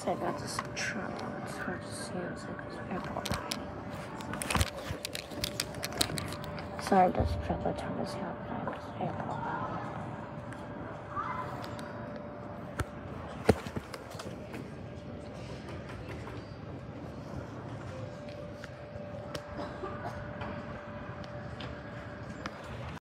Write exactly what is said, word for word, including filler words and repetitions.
So I got this trouble. It's hard to see. It's like this airport line. Sorry, this trouble turn this out, but I have this airport line.